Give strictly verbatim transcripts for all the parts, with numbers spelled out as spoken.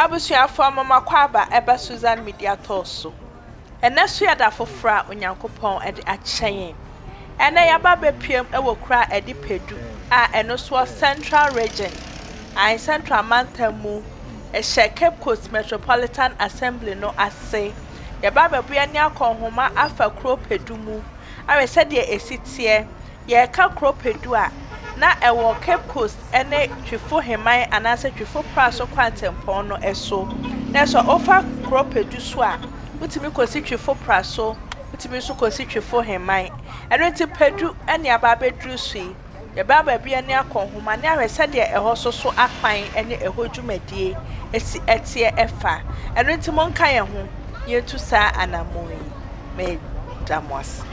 Abusuafo mama kwaba eba Susan Media Toso. Ene so ya da fofra Onyankopon e de akyɛn. Ene ya ba bepiem e wo kra e de Pedu a eno so Central Region. I Central Mantamu e she Cape Coast Metropolitan Assembly no ase. Ya ba bebua ni akonhoma afa kro Pedu mu. Awe se de esitie ye ka kro Pedu a na ewo Cape Coast ene Twifo heman anase Twifo Praso kwantempon no eso na so ofa kro Pedu so a utimi kosi Twifo Praso utimi so kosi Twifo heman eno ti Pedu ene aba bedru sui ye baba bia ne akonhoma ne ahwese de eho so so akwan ene eho dwumadie esi etie efa eno ti monka ye ho ye tu sa anamoyi me damos.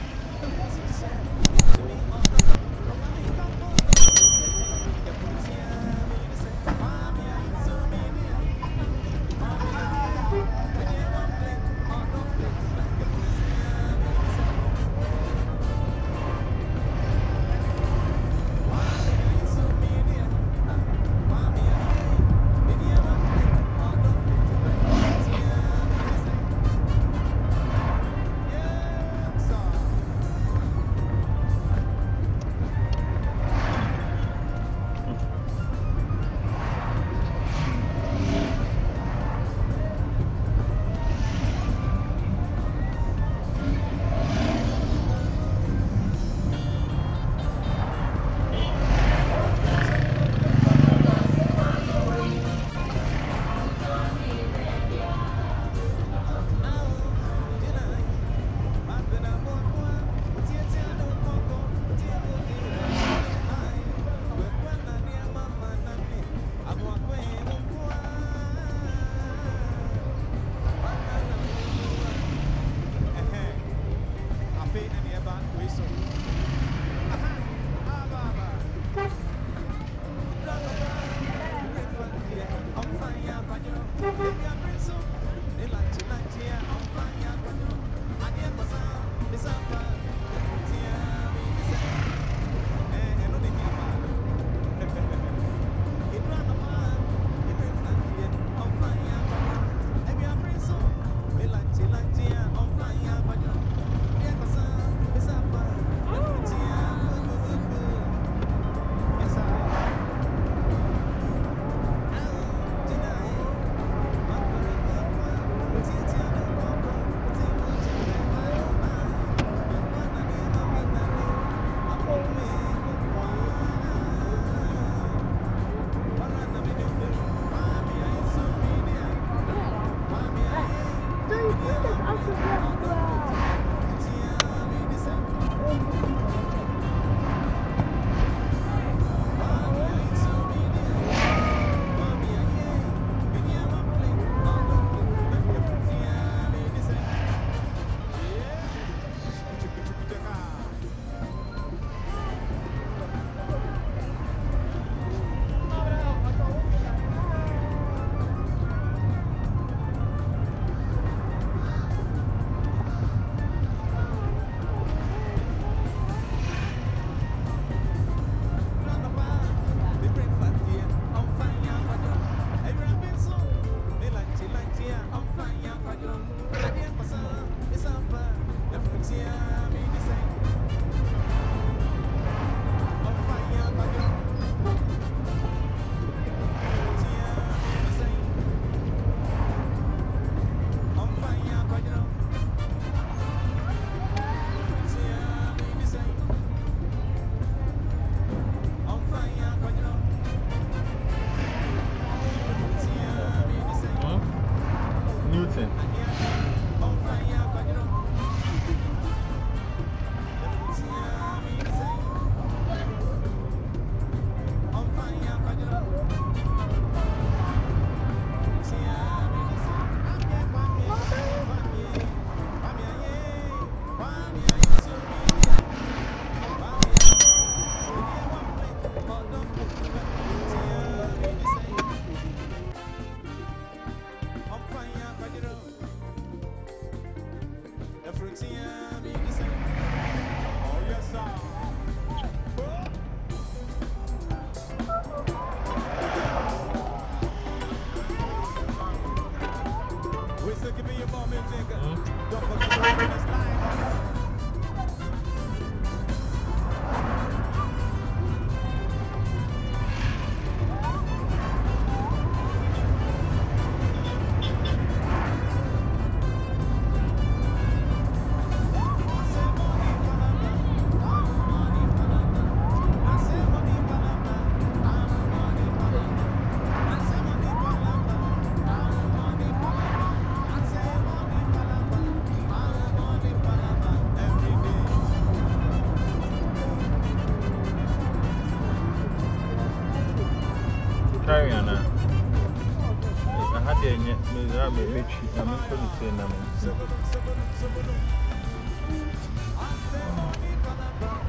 carry on. I had the miserable bitch. I'm going to say,